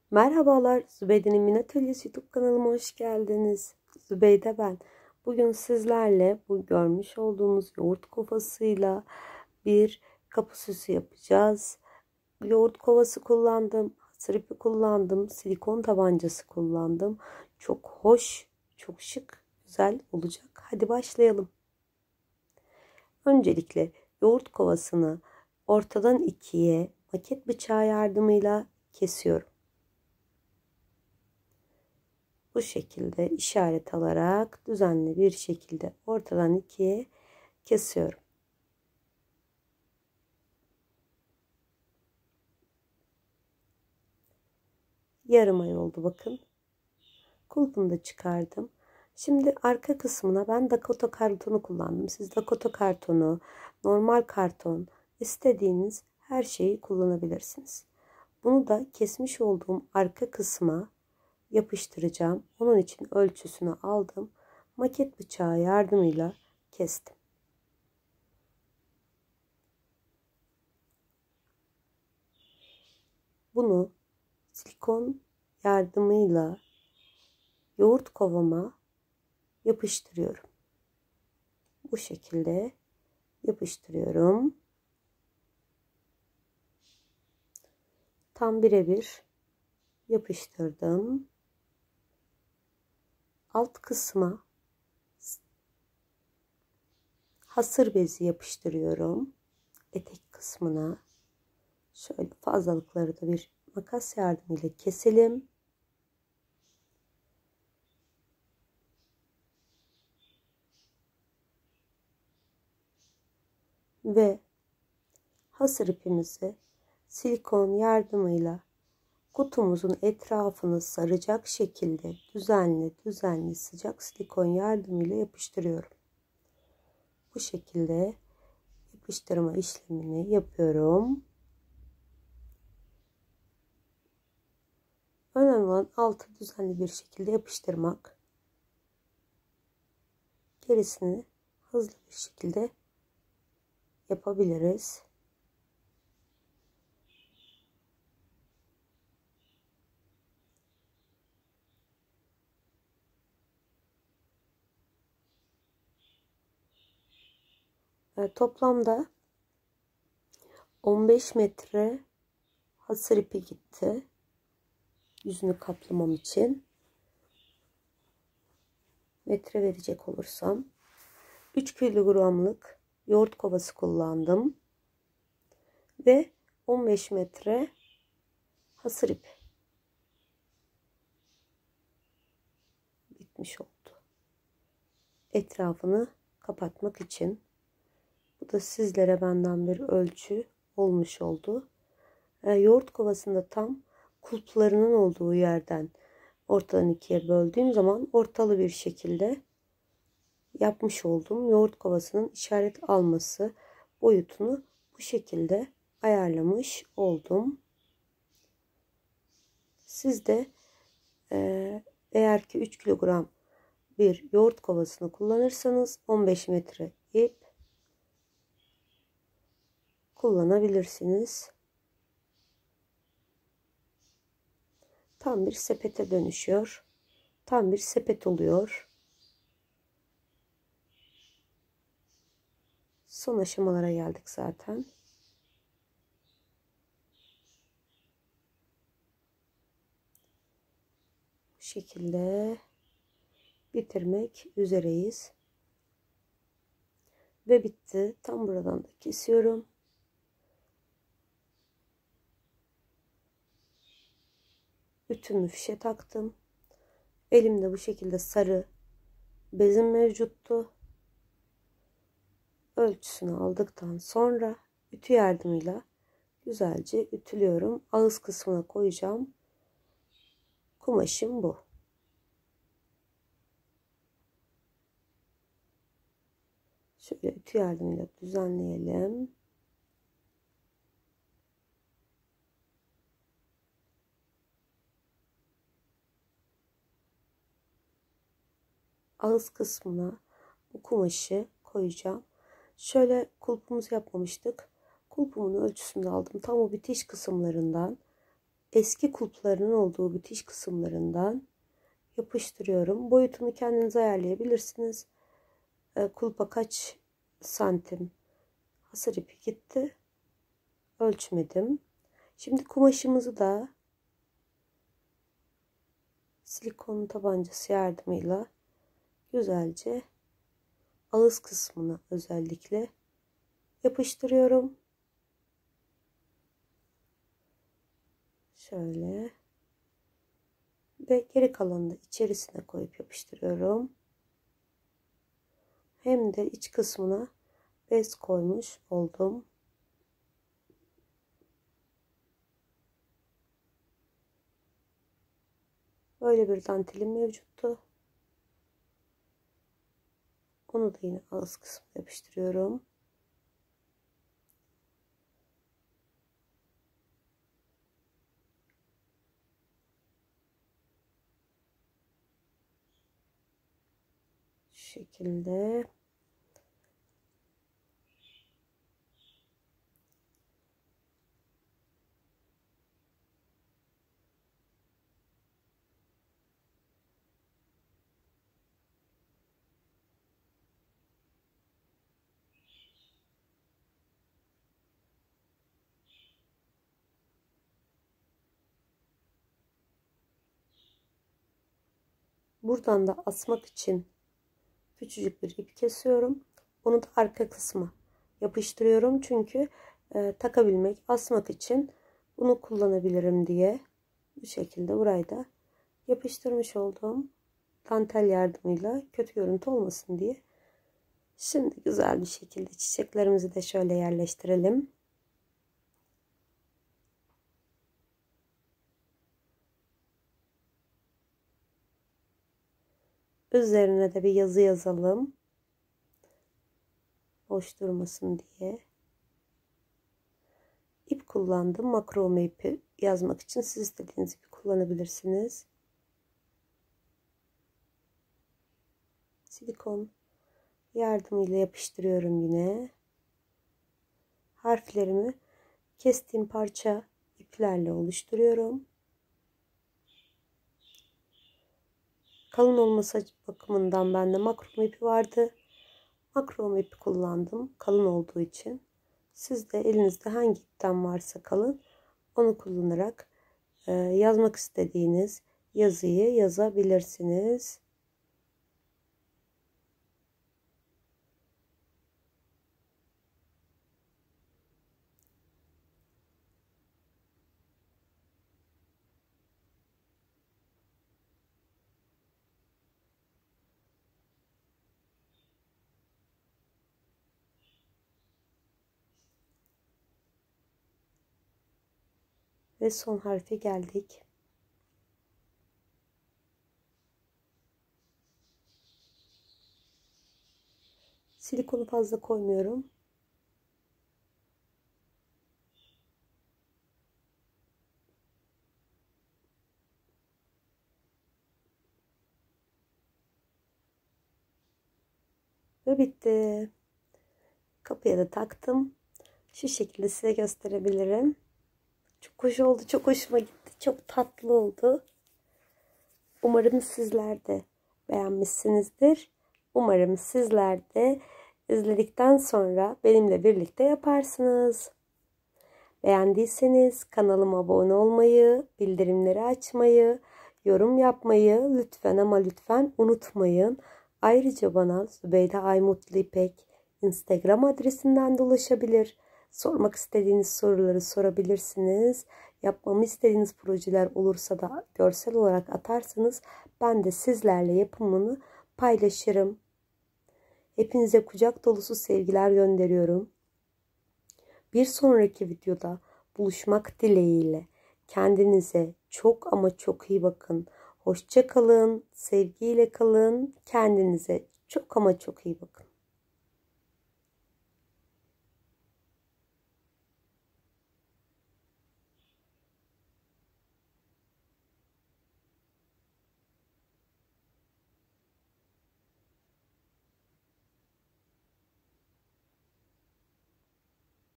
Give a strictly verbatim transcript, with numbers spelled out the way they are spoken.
Merhabalar, Zübeyde'nin Min Atölyesi YouTube kanalıma hoş geldiniz. Zübeyde ben. Bugün sizlerle bu görmüş olduğunuz yoğurt kovasıyla bir kapı süsü yapacağız. Yoğurt kovası kullandım, hasır ipi kullandım, silikon tabancası kullandım. Çok hoş, çok şık, güzel olacak. Hadi başlayalım. Öncelikle yoğurt kovasını ortadan ikiye maket bıçağı yardımıyla kesiyorum. Bu şekilde işaret alarak düzenli bir şekilde ortadan ikiye kesiyorum. Yarım ay oldu bakın. Kulpunu da çıkardım. Şimdi arka kısmına ben Dakota kartonu kullandım. Siz Dakota kartonu, normal karton, istediğiniz her şeyi kullanabilirsiniz. Bunu da kesmiş olduğum arka kısma yapıştıracağım. Onun için ölçüsünü aldım. Maket bıçağı yardımıyla kestim. Bunu silikon yardımıyla yoğurt kovama yapıştırıyorum. Bu şekilde yapıştırıyorum. Tam birebir yapıştırdım. Alt kısma hasır bezi yapıştırıyorum. Etek kısmına şöyle fazlalıkları da bir makas yardımıyla keselim. Ve hasır ipimizi silikon yardımıyla kutumuzun etrafını saracak şekilde düzenli düzenli sıcak silikon yardımıyla yapıştırıyorum. Bu şekilde yapıştırma işlemini yapıyorum. Önemli olan altı düzenli bir şekilde yapıştırmak. Gerisini hızlı bir şekilde yapabiliriz. E, toplamda on beş metre hasır ipi gitti. Yüzünü kaplamam için. Metre verecek olursam üç kilogramlık yoğurt kovası kullandım. Ve on beş metre hasır ip. Bitmiş oldu. Etrafını kapatmak için. Bu da sizlere benden bir ölçü olmuş oldu. E, yoğurt kovasında tam kulplarının olduğu yerden ortadan ikiye böldüğüm zaman ortalı bir şekilde yapmış olduğum yoğurt kovasının işaret alması boyutunu bu şekilde ayarlamış oldum. Siz de e, eğer ki üç kilogram bir yoğurt kovasını kullanırsanız on beş metre ip kullanabilirsiniz. Tam bir sepete dönüşüyor. Tam bir sepet oluyor. Son aşamalara geldik zaten. Bu şekilde bitirmek üzereyiz. Ve bitti. Tam buradan da kesiyorum. Ütümü fişe taktım. Elimde bu şekilde sarı bezim mevcuttu. Ölçüsünü aldıktan sonra ütü yardımıyla güzelce ütülüyorum. Ağız kısmına koyacağım. Kumaşım bu. Şöyle ütü yardımıyla düzenleyelim. Ağız kısmına bu kumaşı koyacağım. Şöyle kulpumuzu yapmamıştık. Kulpumun ölçüsünü aldım. Tam o bitiş kısımlarından eski kulplarının olduğu bitiş kısımlarından yapıştırıyorum. Boyutunu kendiniz ayarlayabilirsiniz. E, kulpa kaç santim hasır ipi gitti ölçmedim. Şimdi kumaşımızı da silikon tabancası yardımıyla güzelce ağız kısmına özellikle yapıştırıyorum. Şöyle ve geri kalanını da içerisine koyup yapıştırıyorum. Hem de iç kısmına bez koymuş oldum. Böyle bir dantelim mevcuttu. Onu da yine ağız kısmına yapıştırıyorum. Şu şekilde. Buradan da asmak için küçücük bir ip kesiyorum. Onu da arka kısma yapıştırıyorum. Çünkü e, takabilmek, asmak için bunu kullanabilirim diye. Bu şekilde burayı da yapıştırmış olduğum dantel yardımıyla kötü görüntü olmasın diye. Şimdi güzel bir şekilde çiçeklerimizi de şöyle yerleştirelim. Üzerine de bir yazı yazalım. Boş durmasın diye. İp kullandım. Makrome ipi yazmak için siz istediğiniz ipi kullanabilirsiniz. Silikon yardımıyla yapıştırıyorum yine. Harflerimi kestiğim parça iplerle oluşturuyorum. Kalın olması bakımından bende makrome ipi vardı. Makrome ipi kullandım. Kalın olduğu için. Siz de elinizde hangi ipten varsa kalın onu kullanarak e, yazmak istediğiniz yazıyı yazabilirsiniz. Ve son harfe geldik. Silikonu fazla koymuyorum. Ve bitti. Kapıya da taktım. Şu şekilde size gösterebilirim. Çok hoş oldu. Çok hoşuma gitti. Çok tatlı oldu. Umarım sizler de beğenmişsinizdir. Umarım sizler de izledikten sonra benimle birlikte yaparsınız. Beğendiyseniz kanalıma abone olmayı, bildirimleri açmayı, yorum yapmayı lütfen ama lütfen unutmayın. Ayrıca bana Zübeyde Aymutlu İpek Instagram adresinden de ulaşabilir. Sormak istediğiniz soruları sorabilirsiniz. Yapmamı istediğiniz projeler olursa da görsel olarak atarsanız ben de sizlerle yapımını paylaşırım. Hepinize kucak dolusu sevgiler gönderiyorum. Bir sonraki videoda buluşmak dileğiyle kendinize çok ama çok iyi bakın. Hoşça kalın, sevgiyle kalın. Kendinize çok ama çok iyi bakın.